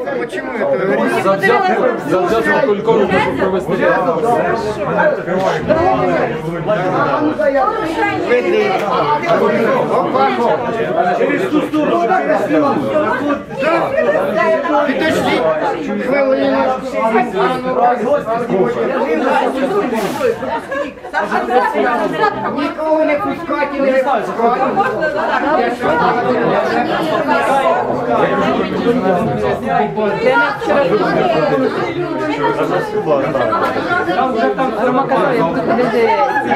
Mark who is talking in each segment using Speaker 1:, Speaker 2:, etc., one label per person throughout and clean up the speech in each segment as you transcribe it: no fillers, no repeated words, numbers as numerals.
Speaker 1: Почему это?
Speaker 2: За взятку Кулькова можу провести.
Speaker 1: Через ту сторону. Підожди. Хвилиночку. Нікого не пускати, не пускати.
Speaker 3: Там вже там фармакологія буде.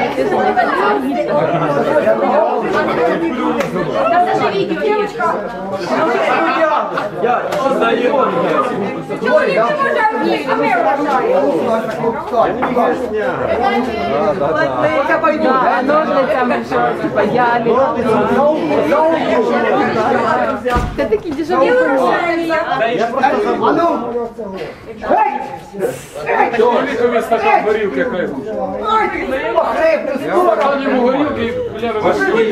Speaker 4: Там даже видео, девочка.
Speaker 2: Я знаю.
Speaker 4: Чоловік не може вміти, а ми вважаємо.
Speaker 3: Да, ножницями, що, типа, ялі. Це такі дешеві.
Speaker 2: Чоловікові стакан горілки хай. Я стакан йому горілки і бляви важкі.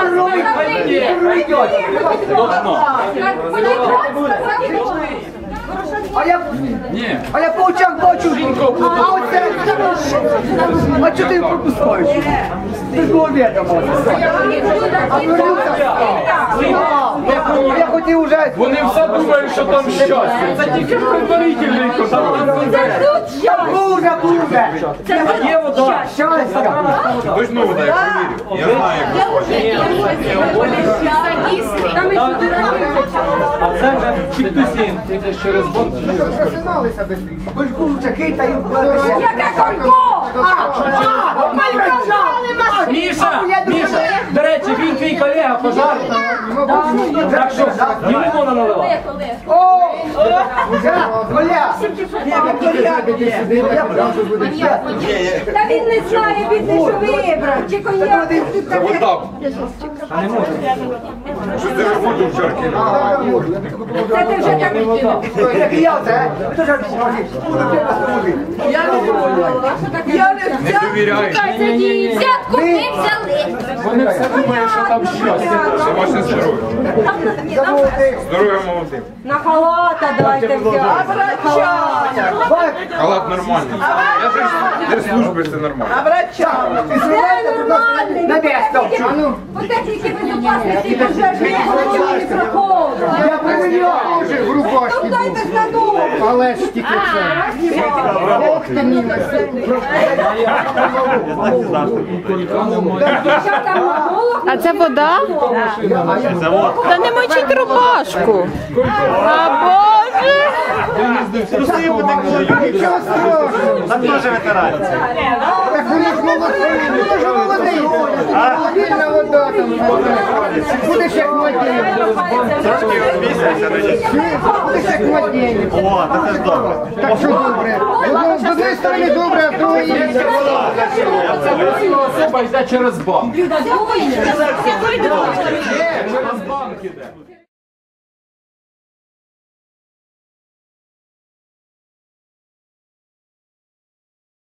Speaker 1: А я по очам бачу. А чого ти пропускаєш? Ти ж було відомо. Я хотів уже...
Speaker 2: Вони все думають, що там щастя. Це тільки предварительний козак.
Speaker 1: Буде.
Speaker 2: А є вода.
Speaker 1: Щастя.
Speaker 5: Точно вода, я повірю. Я знаю,
Speaker 2: А це вже чіптусін. Це через бон.
Speaker 1: Просиналися без них. Кольку закитаю.
Speaker 4: Яке Колько?
Speaker 2: Міша, до речі, він твій колега пожарний. Так що йому можна наливати.
Speaker 1: Коля!
Speaker 4: Та він не знає, бідний, що вибрав. Чи коньяк, тут таке.
Speaker 5: що ти роботу в чарки.
Speaker 4: Це ти вже так відчув.
Speaker 5: Не довіряй.
Speaker 4: Взятку ми взяли.
Speaker 2: Вони все думають, що там щастя.
Speaker 5: Це ваше здоров'я. Здоров'я молодим.
Speaker 4: На халата давайте взяти.
Speaker 5: Халат нормальний. Я ж держслужби, це нормально.
Speaker 4: Це нормальний.
Speaker 1: На місто.
Speaker 4: Ось такі безопасності пожежні не проходять.
Speaker 1: Я помиляв вже в рубашці.
Speaker 4: Ну дайте ж на дому.
Speaker 1: Але ж тільки це. Ох ти мій
Speaker 3: А це вода? Та не мочіть рубашку. А Боже!
Speaker 1: Нічого страшного.
Speaker 6: Там теж ветеранці.
Speaker 1: Так вони ж молодці. Вони ж молоді. Вільна вода там. Будеш як младенець.
Speaker 6: Трошки відмістився,
Speaker 1: Будеш як младенець.
Speaker 6: О, це ж добре.
Speaker 1: Так що добре? З однієї сторони добре, а з другої...
Speaker 2: Особа йде через банк. Через банк іде.